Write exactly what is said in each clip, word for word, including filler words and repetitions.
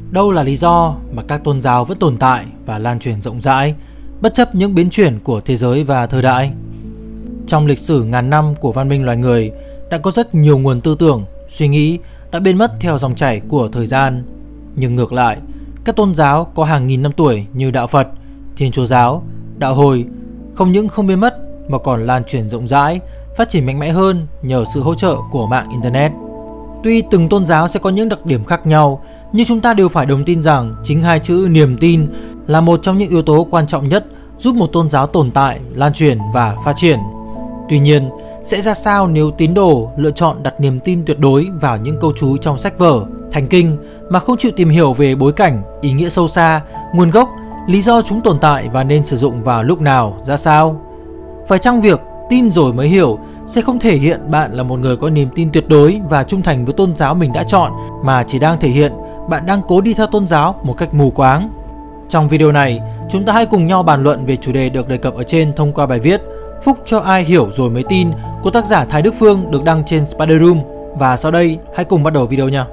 Đâu là lý do mà các tôn giáo vẫn tồn tại và lan truyền rộng rãi, bất chấp những biến chuyển của thế giới và thời đại? Trong lịch sử ngàn năm của văn minh loài người, đã có rất nhiều nguồn tư tưởng, suy nghĩ đã biến mất theo dòng chảy của thời gian. Nhưng ngược lại, các tôn giáo có hàng nghìn năm tuổi như đạo Phật, Thiên Chúa giáo, đạo Hồi không những không biến mất mà còn lan truyền rộng rãi, phát triển mạnh mẽ hơn nhờ sự hỗ trợ của mạng Internet. Tuy từng tôn giáo sẽ có những đặc điểm khác nhau, nhưng chúng ta đều phải đồng tin rằng chính hai chữ niềm tin là một trong những yếu tố quan trọng nhất giúp một tôn giáo tồn tại, lan truyền và phát triển. Tuy nhiên, sẽ ra sao nếu tín đồ lựa chọn đặt niềm tin tuyệt đối vào những câu chú trong sách vở, thánh kinh mà không chịu tìm hiểu về bối cảnh, ý nghĩa sâu xa, nguồn gốc, lý do chúng tồn tại và nên sử dụng vào lúc nào, ra sao? Phải chăng việc tin rồi mới hiểu sẽ không thể hiện bạn là một người có niềm tin tuyệt đối và trung thành với tôn giáo mình đã chọn, mà chỉ đang thể hiện bạn đang cố đi theo tôn giáo một cách mù quáng? Trong video này, chúng ta hãy cùng nhau bàn luận về chủ đề được đề cập ở trên thông qua bài viết Phúc cho ai hiểu rồi mới tin của tác giả Thái Đức Phương được đăng trên Spider Room. Và sau đây, hãy cùng bắt đầu video nha.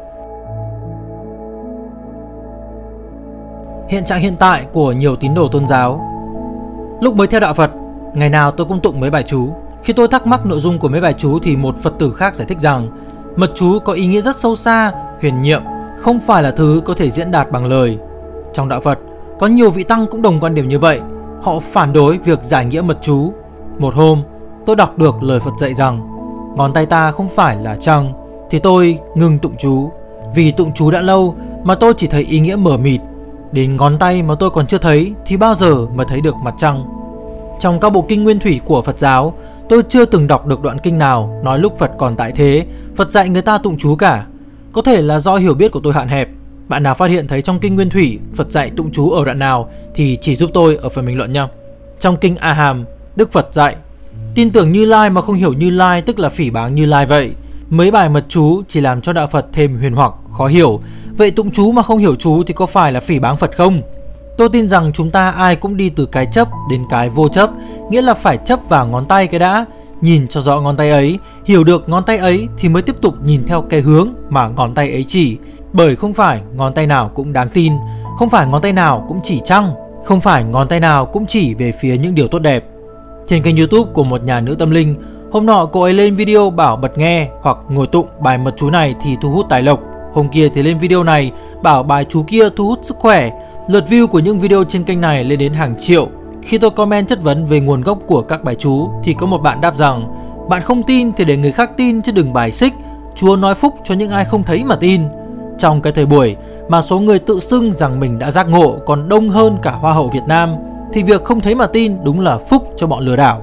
Hiện trạng hiện tại của nhiều tín đồ tôn giáo. Lúc mới theo đạo Phật, ngày nào tôi cũng tụng mấy bài chú. Khi tôi thắc mắc nội dung của mấy bài chú thì một Phật tử khác giải thích rằng mật chú có ý nghĩa rất sâu xa, huyền nhiệm, không phải là thứ có thể diễn đạt bằng lời. Trong đạo Phật, có nhiều vị tăng cũng đồng quan điểm như vậy. Họ phản đối việc giải nghĩa mật chú. Một hôm, tôi đọc được lời Phật dạy rằng ngón tay ta không phải là trăng, thì tôi ngừng tụng chú. Vì tụng chú đã lâu mà tôi chỉ thấy ý nghĩa mờ mịt. Đến ngón tay mà tôi còn chưa thấy thì bao giờ mới thấy được mặt trăng? Trong các bộ kinh nguyên thủy của Phật giáo, tôi chưa từng đọc được đoạn kinh nào nói lúc Phật còn tại thế, Phật dạy người ta tụng chú cả. Có thể là do hiểu biết của tôi hạn hẹp. Bạn nào phát hiện thấy trong kinh nguyên thủy Phật dạy tụng chú ở đoạn nào thì chỉ giúp tôi ở phần bình luận nha. Trong kinh A Hàm, Đức Phật dạy tin tưởng Như Lai mà không hiểu Như Lai tức là phỉ báng Như Lai vậy. Mấy bài mật chú chỉ làm cho đạo Phật thêm huyền hoặc, khó hiểu. Vậy tụng chú mà không hiểu chú thì có phải là phỉ báng Phật không? Tôi tin rằng chúng ta ai cũng đi từ cái chấp đến cái vô chấp, nghĩa là phải chấp vào ngón tay cái đã, nhìn cho rõ ngón tay ấy, hiểu được ngón tay ấy thì mới tiếp tục nhìn theo cái hướng mà ngón tay ấy chỉ. Bởi không phải ngón tay nào cũng đáng tin, không phải ngón tay nào cũng chỉ trăng, không phải ngón tay nào cũng chỉ về phía những điều tốt đẹp. Trên kênh YouTube của một nhà nữ tâm linh, hôm nọ cô ấy lên video bảo bật nghe hoặc ngồi tụng bài mật chú này thì thu hút tài lộc. Hôm kia thì lên video này bảo bài chú kia thu hút sức khỏe. Lượt view của những video trên kênh này lên đến hàng triệu. Khi tôi comment chất vấn về nguồn gốc của các bài chú thì có một bạn đáp rằng bạn không tin thì để người khác tin chứ đừng bài xích. Chúa nói phúc cho những ai không thấy mà tin. Trong cái thời buổi mà số người tự xưng rằng mình đã giác ngộ còn đông hơn cả Hoa hậu Việt Nam thì việc không thấy mà tin đúng là phúc cho bọn lừa đảo.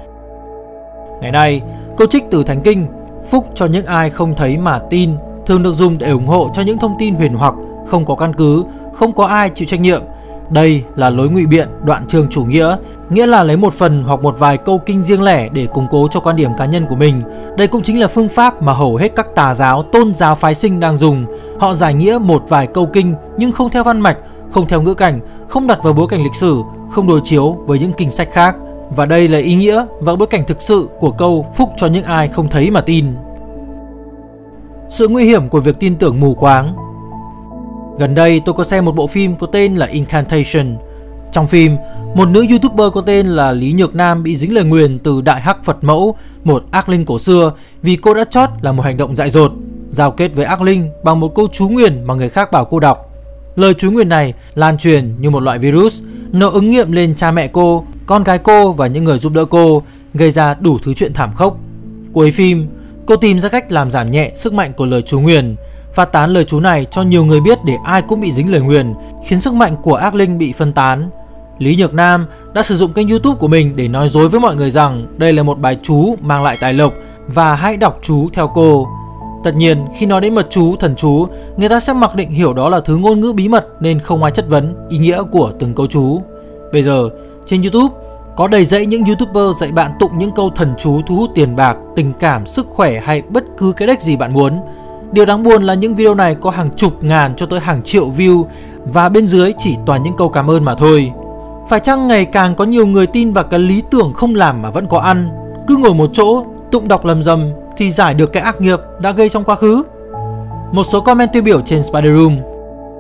Ngày nay, câu trích từ Thánh Kinh phúc cho những ai không thấy mà tin thường được dùng để ủng hộ cho những thông tin huyền hoặc, không có căn cứ, không có ai chịu trách nhiệm. Đây là lối ngụy biện đoạn chương chủ nghĩa, nghĩa là lấy một phần hoặc một vài câu kinh riêng lẻ để củng cố cho quan điểm cá nhân của mình. Đây cũng chính là phương pháp mà hầu hết các tà giáo, tôn giáo phái sinh đang dùng. Họ giải nghĩa một vài câu kinh nhưng không theo văn mạch, không theo ngữ cảnh, không đặt vào bối cảnh lịch sử, không đối chiếu với những kinh sách khác. Và đây là ý nghĩa và bối cảnh thực sự của câu phúc cho những ai không thấy mà tin. Sự nguy hiểm của việc tin tưởng mù quáng. Gần đây tôi có xem một bộ phim có tên là Incantation. Trong phim, một nữ YouTuber có tên là Lý Nhược Nam bị dính lời nguyền từ Đại Hắc Phật Mẫu, một ác linh cổ xưa, vì cô đã chót là một hành động dại dột, giao kết với ác linh bằng một câu chú nguyền mà người khác bảo cô đọc. Lời chú nguyền này lan truyền như một loại virus, nó ứng nghiệm lên cha mẹ cô, con gái cô và những người giúp đỡ cô, gây ra đủ thứ chuyện thảm khốc. Cuối phim, cô tìm ra cách làm giảm nhẹ sức mạnh của lời chú nguyền, phát tán lời chú này cho nhiều người biết để ai cũng bị dính lời nguyền, khiến sức mạnh của ác linh bị phân tán. Lý Nhược Nam đã sử dụng kênh YouTube của mình để nói dối với mọi người rằng đây là một bài chú mang lại tài lộc và hãy đọc chú theo cô. Tất nhiên, khi nói đến mật chú, thần chú, người ta sẽ mặc định hiểu đó là thứ ngôn ngữ bí mật nên không ai chất vấn ý nghĩa của từng câu chú. Bây giờ, trên YouTube có đầy dẫy những YouTuber dạy bạn tụng những câu thần chú thu hút tiền bạc, tình cảm, sức khỏe hay bất cứ cái đếch gì bạn muốn. Điều đáng buồn là những video này có hàng chục ngàn cho tới hàng triệu view và bên dưới chỉ toàn những câu cảm ơn mà thôi. Phải chăng ngày càng có nhiều người tin vào cái lý tưởng không làm mà vẫn có ăn, cứ ngồi một chỗ tụng đọc lầm rầm thì giải được cái ác nghiệp đã gây trong quá khứ? Một số comment tiêu biểu trên Spider Room.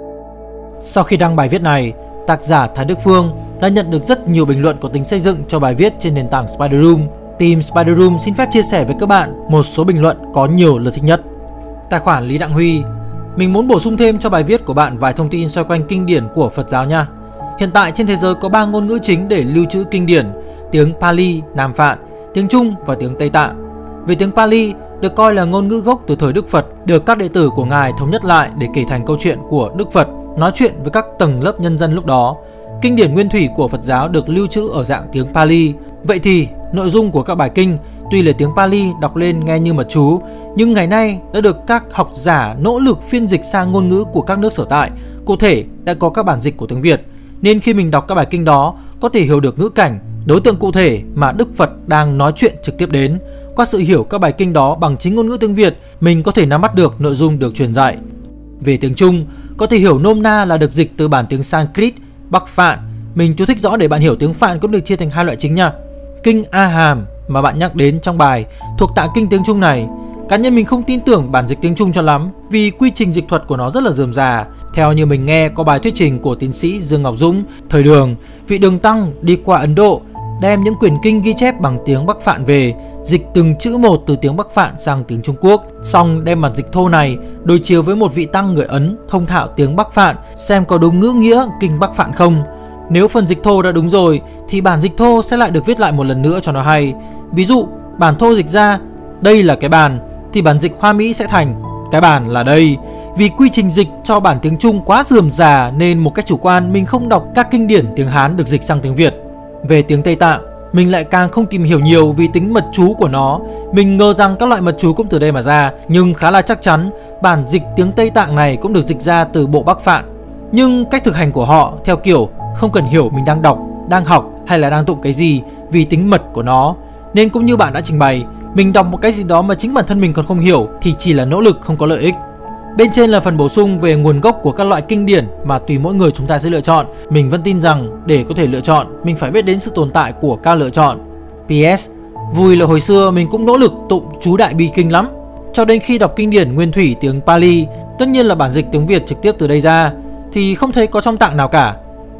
Sau khi đăng bài viết này, tác giả Thái Đức Phương đã nhận được rất nhiều bình luận có tính xây dựng cho bài viết trên nền tảng Spider Room. Team Spider Room xin phép chia sẻ với các bạn một số bình luận có nhiều lượt thích nhất. Tài khoản Lý Đặng Huy: mình muốn bổ sung thêm cho bài viết của bạn vài thông tin xoay quanh kinh điển của Phật giáo nha. Hiện tại trên thế giới có ba ngôn ngữ chính để lưu trữ kinh điển: tiếng Pali, Nam Phạn, tiếng Trung và tiếng Tây Tạng. Về tiếng Pali, được coi là ngôn ngữ gốc từ thời Đức Phật, được các đệ tử của Ngài thống nhất lại để kể thành câu chuyện của Đức Phật, nói chuyện với các tầng lớp nhân dân lúc đó. Kinh điển nguyên thủy của Phật giáo được lưu trữ ở dạng tiếng Pali. Vậy thì, nội dung của các bài kinh tuy là tiếng Pali đọc lên nghe như mật chú, nhưng ngày nay đã được các học giả nỗ lực phiên dịch sang ngôn ngữ của các nước sở tại. Cụ thể, đã có các bản dịch của tiếng Việt, nên khi mình đọc các bài kinh đó, có thể hiểu được ngữ cảnh, đối tượng cụ thể mà Đức Phật đang nói chuyện trực tiếp đến. Qua sự hiểu các bài kinh đó bằng chính ngôn ngữ tiếng Việt, mình có thể nắm bắt được nội dung được truyền dạy. Về tiếng Trung, có thể hiểu nôm na là được dịch từ bản tiếng Sanskrit, Bắc Phạn. Mình chú thích rõ để bạn hiểu tiếng Phạn cũng được chia thành hai loại chính nha. Kinh A Hàm mà bạn nhắc đến trong bài thuộc tạng kinh tiếng Trung này, cá nhân mình không tin tưởng bản dịch tiếng Trung cho lắm, vì quy trình dịch thuật của nó rất là rườm rà. Theo như mình nghe có bài thuyết trình của tiến sĩ Dương Ngọc Dũng, thời Đường, vị Đường Tăng đi qua Ấn Độ, đem những quyển kinh ghi chép bằng tiếng Bắc Phạn về, dịch từng chữ một từ tiếng Bắc Phạn sang tiếng Trung Quốc, xong đem bản dịch thô này đối chiếu với một vị tăng người Ấn thông thạo tiếng Bắc Phạn xem có đúng ngữ nghĩa kinh Bắc Phạn không. Nếu phần dịch thô đã đúng rồi thì bản dịch thô sẽ lại được viết lại một lần nữa cho nó hay. Ví dụ bản thô dịch ra đây là cái bàn, thì bản dịch Hoa Mỹ sẽ thành cái bàn là đây. Vì quy trình dịch cho bản tiếng Trung quá rườm rà nên một cách chủ quan mình không đọc các kinh điển tiếng Hán được dịch sang tiếng Việt. Về tiếng Tây Tạng, mình lại càng không tìm hiểu nhiều vì tính mật chú của nó. Mình ngờ rằng các loại mật chú cũng từ đây mà ra, nhưng khá là chắc chắn bản dịch tiếng Tây Tạng này cũng được dịch ra từ bộ Bắc Phạn. Nhưng cách thực hành của họ theo kiểu không cần hiểu mình đang đọc, đang học hay là đang tụng cái gì vì tính mật của nó. Nên cũng như bạn đã trình bày, mình đọc một cái gì đó mà chính bản thân mình còn không hiểu thì chỉ là nỗ lực không có lợi ích. Bên trên là phần bổ sung về nguồn gốc của các loại kinh điển mà tùy mỗi người chúng ta sẽ lựa chọn. Mình vẫn tin rằng để có thể lựa chọn, mình phải biết đến sự tồn tại của các lựa chọn. pê ét. Vui là hồi xưa mình cũng nỗ lực tụng chú Đại Bi Kinh lắm, cho đến khi đọc kinh điển nguyên thủy tiếng Pali, tất nhiên là bản dịch tiếng Việt trực tiếp từ đây ra, thì không thấy có trong tạng nào cả.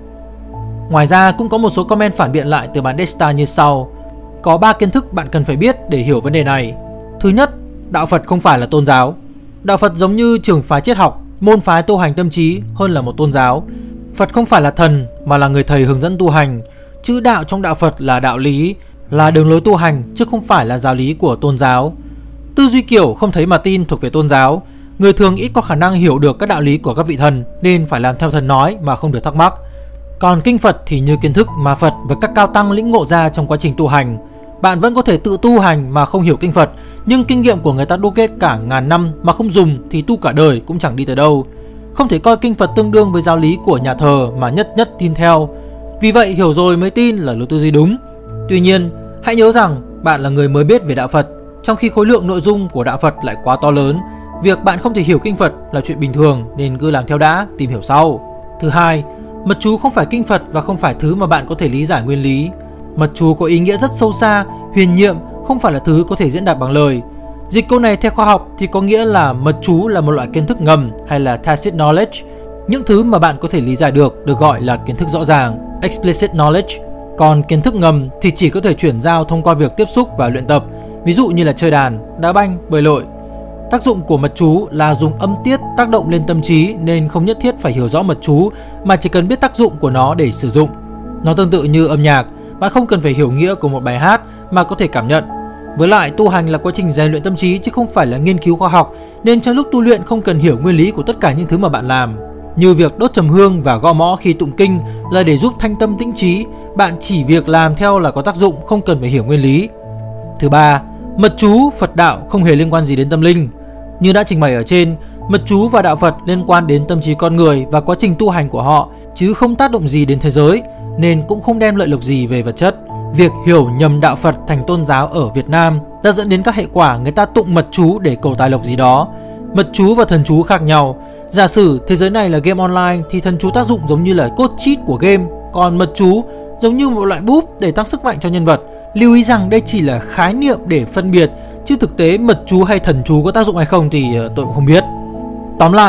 Ngoài ra cũng có một số comment phản biện lại từ bạn Desta như sau. Có ba kiến thức bạn cần phải biết để hiểu vấn đề này. Thứ nhất, đạo Phật không phải là tôn giáo. Đạo Phật giống như trường phái triết học, môn phái tu hành tâm trí hơn là một tôn giáo. Phật không phải là thần mà là người thầy hướng dẫn tu hành. Chữ đạo trong đạo Phật là đạo lý, là đường lối tu hành chứ không phải là giáo lý của tôn giáo. Tư duy kiểu không thấy mà tin thuộc về tôn giáo. Người thường ít có khả năng hiểu được các đạo lý của các vị thần nên phải làm theo thần nói mà không được thắc mắc. Còn kinh Phật thì như kiến thức mà Phật và các cao tăng lĩnh ngộ ra trong quá trình tu hành. Bạn vẫn có thể tự tu hành mà không hiểu kinh Phật, nhưng kinh nghiệm của người ta đúc kết cả ngàn năm mà không dùng thì tu cả đời cũng chẳng đi tới đâu. Không thể coi kinh Phật tương đương với giáo lý của nhà thờ mà nhất nhất tin theo. Vì vậy hiểu rồi mới tin là lối tư duy đúng. Tuy nhiên, hãy nhớ rằng bạn là người mới biết về đạo Phật, trong khi khối lượng nội dung của đạo Phật lại quá to lớn. Việc bạn không thể hiểu kinh Phật là chuyện bình thường nên cứ làm theo đã, tìm hiểu sau. Thứ hai, mật chú không phải kinh Phật và không phải thứ mà bạn có thể lý giải nguyên lý. Mật chú có ý nghĩa rất sâu xa, huyền nhiệm, không phải là thứ có thể diễn đạt bằng lời. Dịch câu này theo khoa học thì có nghĩa là mật chú là một loại kiến thức ngầm hay là tacit knowledge. Những thứ mà bạn có thể lý giải được được gọi là kiến thức rõ ràng, explicit knowledge. Còn kiến thức ngầm thì chỉ có thể chuyển giao thông qua việc tiếp xúc và luyện tập, ví dụ như là chơi đàn, đá banh, bơi lội. Tác dụng của mật chú là dùng âm tiết tác động lên tâm trí nên không nhất thiết phải hiểu rõ mật chú mà chỉ cần biết tác dụng của nó để sử dụng. Nó tương tự như âm nhạc, bạn không cần phải hiểu nghĩa của một bài hát mà có thể cảm nhận. Với lại tu hành là quá trình rèn luyện tâm trí chứ không phải là nghiên cứu khoa học, nên trong lúc tu luyện không cần hiểu nguyên lý của tất cả những thứ mà bạn làm. Như việc đốt trầm hương và gõ mõ khi tụng kinh là để giúp thanh tâm tĩnh trí, bạn chỉ việc làm theo là có tác dụng, không cần phải hiểu nguyên lý. Thứ ba, mật chú Phật đạo không hề liên quan gì đến tâm linh. Như đã trình bày ở trên, mật chú và đạo Phật liên quan đến tâm trí con người và quá trình tu hành của họ, chứ không tác động gì đến thế giới, nên cũng không đem lợi lộc gì về vật chất. Việc hiểu nhầm đạo Phật thành tôn giáo ở Việt Nam đã dẫn đến các hệ quả người ta tụng mật chú để cầu tài lộc gì đó. Mật chú và thần chú khác nhau. Giả sử thế giới này là game online thì thần chú tác dụng giống như là code cheat của game, còn mật chú giống như một loại búp để tăng sức mạnh cho nhân vật. Lưu ý rằng đây chỉ là khái niệm để phân biệt, chứ thực tế mật chú hay thần chú có tác dụng hay không thì tôi cũng không biết. Tóm lại,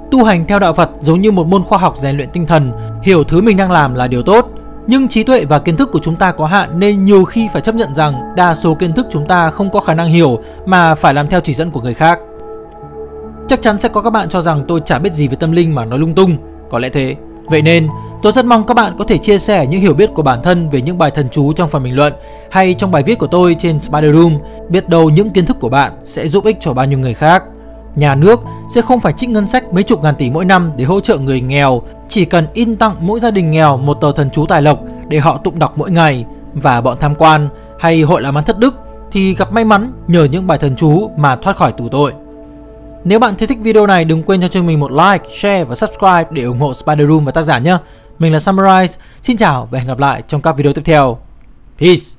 Tu hành theo đạo Phật giống như một môn khoa học rèn luyện tinh thần, hiểu thứ mình đang làm là điều tốt. Nhưng trí tuệ và kiến thức của chúng ta có hạn nên nhiều khi phải chấp nhận rằng đa số kiến thức chúng ta không có khả năng hiểu mà phải làm theo chỉ dẫn của người khác. Chắc chắn sẽ có các bạn cho rằng tôi chả biết gì về tâm linh mà nói lung tung, có lẽ thế. Vậy nên, tôi rất mong các bạn có thể chia sẻ những hiểu biết của bản thân về những bài thần chú trong phần bình luận hay trong bài viết của tôi trên Spider Room. Biết đâu những kiến thức của bạn sẽ giúp ích cho bao nhiêu người khác. Nhà nước sẽ không phải trích ngân sách mấy chục ngàn tỷ mỗi năm để hỗ trợ người nghèo, chỉ cần in tặng mỗi gia đình nghèo một tờ thần chú tài lộc để họ tụng đọc mỗi ngày. Và bọn tham quan hay hội làm ăn thất đức thì gặp may mắn nhờ những bài thần chú mà thoát khỏi tù tội. Nếu bạn thấy thích video này, đừng quên cho chúng mình một like, share và subscribe để ủng hộ Spider Room và tác giả nhé. Mình là Samurai, xin chào và hẹn gặp lại trong các video tiếp theo. Peace!